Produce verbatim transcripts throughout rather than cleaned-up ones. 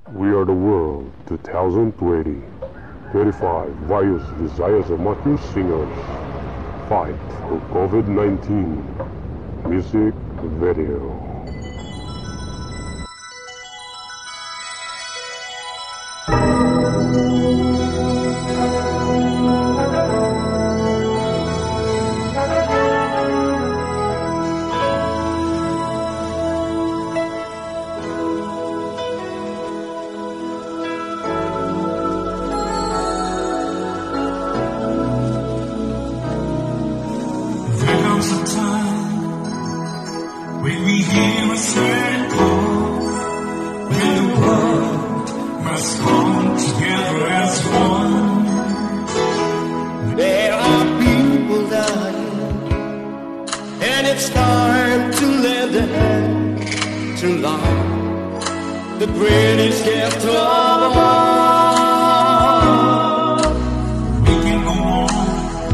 We are the world twenty twenty. twenty-five various Visayas amateur singers fight for COVID nineteen. Music video. When we hear a certain call, when the world must come together as one. There are people dying, and it's time to lend a hand to love, the greatest gift of all. We can go on,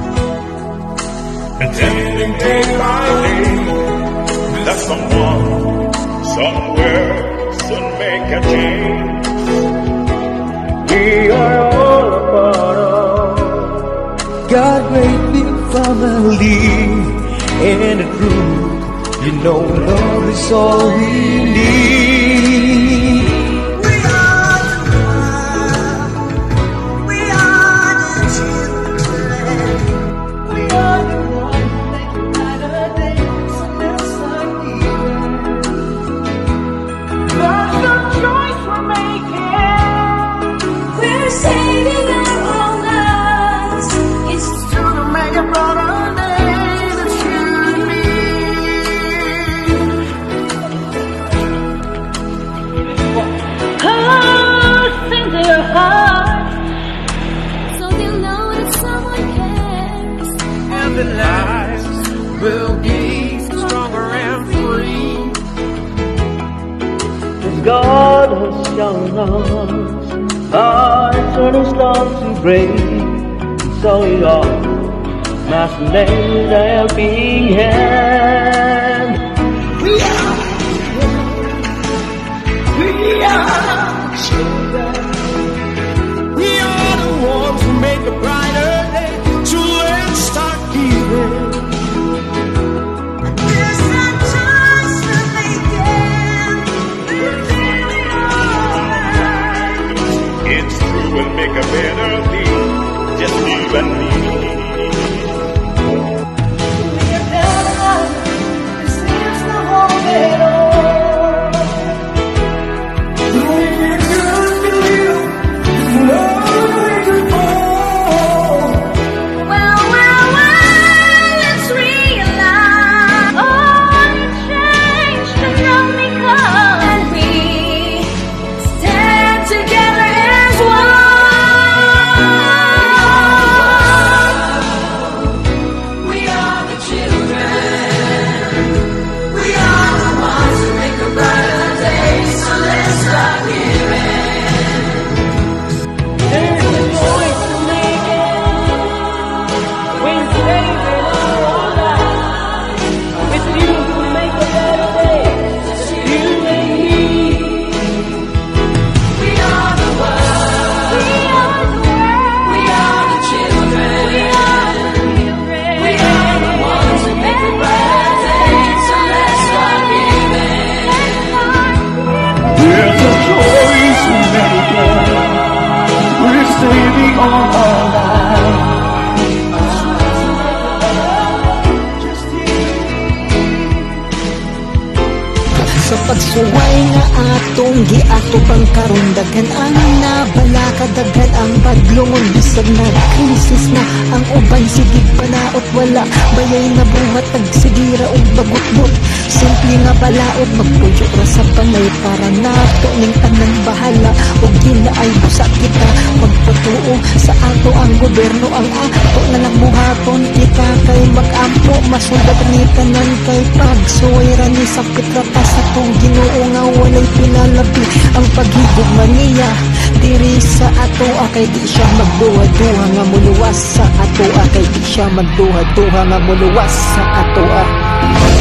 pretending day by day that someone, somewhere, should make a change. We are all a part of God's great big family, and the truth, you know, love is all we need. We are the world, we are the children, we are the one who make a brighter day. Saving our own lives. It's true to make a brighter day that you need. Oh, sing to your heart, so they'll know that someone cares, And the lives will be stronger and free. As God has shown us our eternal storm to break, so we all must lend a helping hand. We are, we are children. We are the ones who make a brighter day. So let's start giving. there's no choice we're making. We're living alright. It's true, we'll make a better day, just you and me. We are better. This is the whole day long. Well, well, well, let's realize only change can only come, and we stand together as one. We are the children. We are the ones who make a brighter day. So let's start giving. There's a choice to make it. We're saving our own lives. With you to make a better day. You and me. We are the world. We are the world. We are the children. We are the children. We are the ones who make a brighter day. So let's start giving. There's a choice to make it. We're saving all our lives. Sa pagsuway nga atong giatubang karon daghan ang nabalaka, daghan ang paglungon bisag na krisis na ang uban sigig panaot, wala bayay na buhat nagsigira og bagutbot. Simple nga balaod magpuyo ra sa panay para nato ning tanan bahala og ginaay busa kita magpatuo sa ato ang gobyerno, ang ato na lang buhaton kita kay mag-ampo masundat ni tanan kay pagsuway ra ni sakit ra ta sa tong Ginoo nga walay pinalabi ang paghigog maniya diri sa ato kay di siya magduha-duha nga muluwas sa ato kay di siya magduha-duha nga muluwas sa ato.